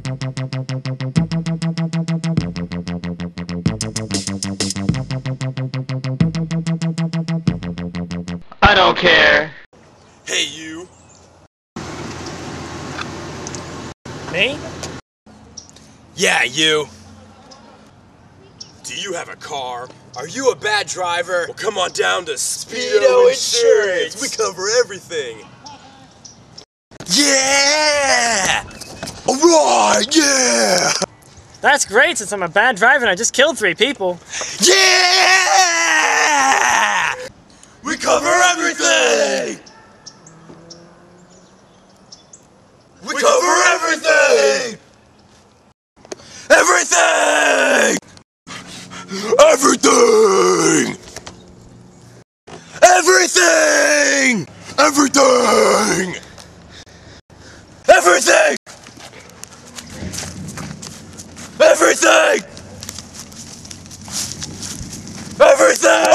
I don't care. Hey, you. Me? Yeah, you. Do you have a car? Are you a bad driver? Well, come on down to Speedo Insurance. We cover everything. Yeah! Alright, yeah! That's great since I'm a bad driver and I just killed 3 people. Yeah! We cover everything! We cover everything! Everything! Everything! Everything! Everything! Everything! Everything! Everything!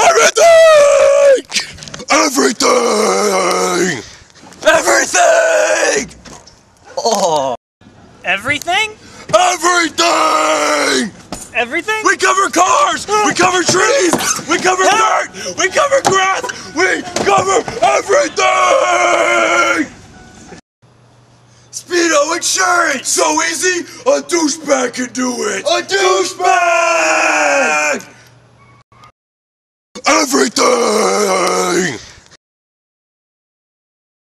Everything! Everything! Oh! Everything? Everything! Everything? We cover cars! We cover trees! We cover dirt! We cover grass! We cover everything! Speedo Insurance! So easy, a douchebag can do it! A douchebag! Everything!